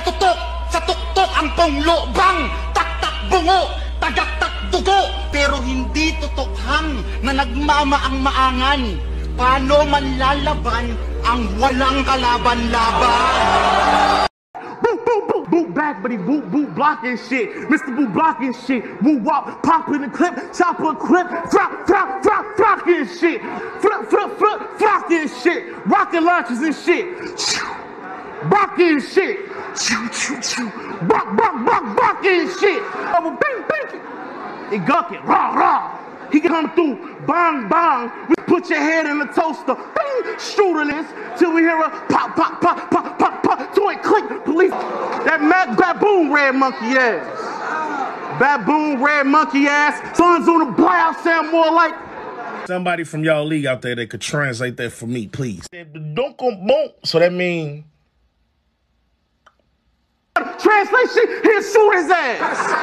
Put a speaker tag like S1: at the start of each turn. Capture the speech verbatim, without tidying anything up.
S1: Katutok, sa tuktok ang panglobang, taktak bungo, tagaktak dugo. Pero hindi tutokhang na nagmamaang maangan. Paano man lalaban ang walang kalaban-laban?
S2: Boo, boo, boo, boo back, but he boo, boo blocking shit. Mister Boo blocking shit. Woo wop, pop in the clip, chopper clip, flop, flop, flop, flocking shit. Flip, flip, flip, flocking shit. Rocket launchers and shit. Rocking shit. Choo, choo, choo. Rock, rock, rock, rocking shit. Oh, bing, bing. He gucking, rah, rah. He come through, bang, bang. We put your head in the toaster, bing, strudel this, till we hear a pop, pop, pop, pop, pop, pop, till it click, police. That mad baboon red monkey ass. Baboon red monkey ass. Sons on the blouse sound more like.
S3: Somebody from y'all league out there that could translate that for me, please. Don't come boom. So that means.
S2: Translation, he'll shoot his ass.